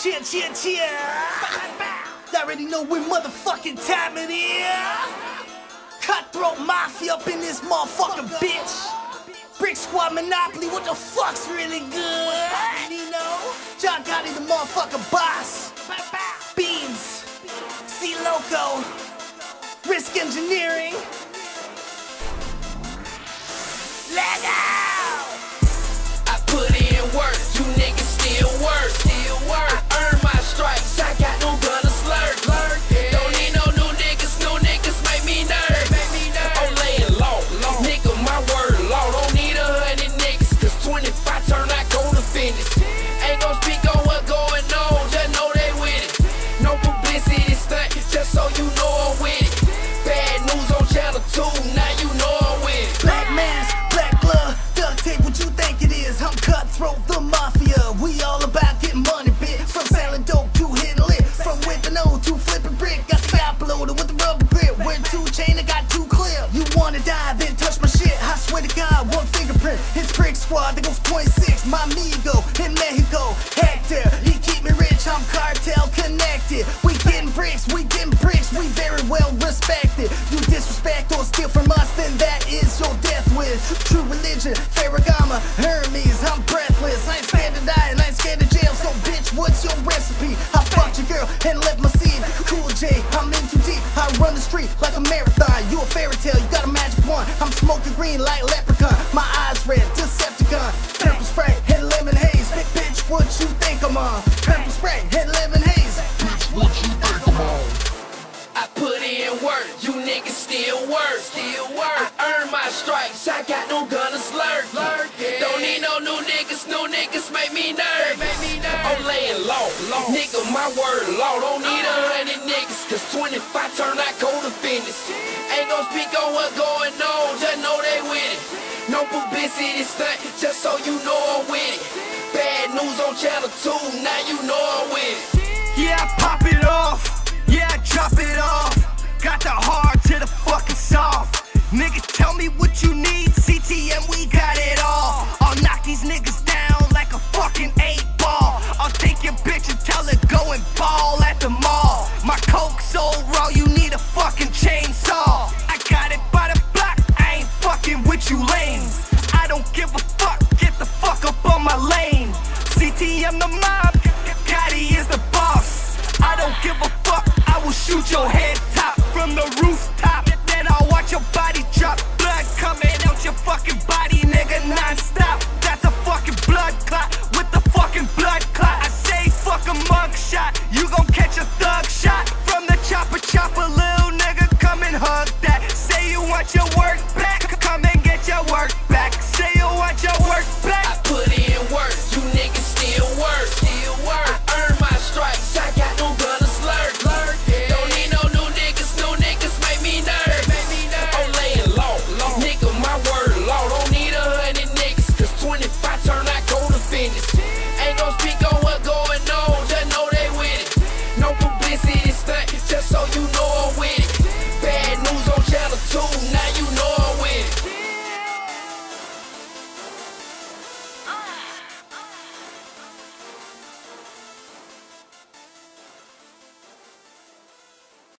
Cheer. Y'all already know what motherfucking time it is. Cutthroat Mafia up in this motherfucking bitch. Brick Squad Monopoly, what the fuck's really good? Nino, John Gotti the motherfucking boss. Beans, C Loco, Risk Engineering. Let go! I put in work, you niggas still work. I earn my stripes, I got no gun to slurp. Don't need no new niggas make me nerd. I'm laying low, nigga, my word law. Don't need 100 niggas, cause 25 turn I go to finish. Ain't gon' speak on what going on, just know they with it. No publicity stunt, just so you know I'm with it. Bad news on channel 2, now you know I'm with it. Black mask, black glove, duct tape, what you think it is? I'm Cutthroat the Mafia, we all about getting money, bitch. From selling dope to hitting lit, from whipping O to flipping brick. Got strap loaded with the rubber grip, wear 2 chain, I got 2 clip. You wanna die, then touch my shit, I swear to God, 1 fingerprint. It's Brick Squad, that goes .6, my amigo in Mexico. Hector, he keep me rich, I'm cartel connected. We getting bricks, we very well respected. You disrespect or steal from us, then that is your death wish. True religion, Ferragamo, Hermes, I'm breathless. I ain't scared to die and I ain't scared of jail, so bitch, what's your recipe? I fucked your girl and left my seed. Cool J, I'm in too deep, I run the street like a marathon. You a fairy tale, you got a magic wand. I'm smoking green like leprechaun, my eyes red, Decepticon. Purple spray and lemon haze, bitch, what you think I'm on? Purple spray and lemon haze, bitch, what you think I'm on? I put in work, you niggas still work. I earn my stripes, I got no gun to slurp. Don't need no new niggas make me nerd. I'm laying low, nigga, my word law. Don't need 100 niggas, cause 25 turn I go to finish. Ain't gon' speak on what going on, just know they with it. No publicity stunt, just so you know I'm with it. Bad news on channel 2, now you know I'm with it. Yeah, I pop it off. Yeah, I drop it off. Got the hard to the fucking soft. Nigga, tell me what you need. CTM, we got it all. I'll knock these niggas down like a fucking 8-ball. I'll take your bitch and tell her go and ball at the mall. My coke so raw, you need a fucking chainsaw. I got it by the block, I ain't fucking with you lames. I don't give a fuck, get the fuck up on my lane. CTM the mob, Gotti is the boss. I don't give a fuck, I will shoot your head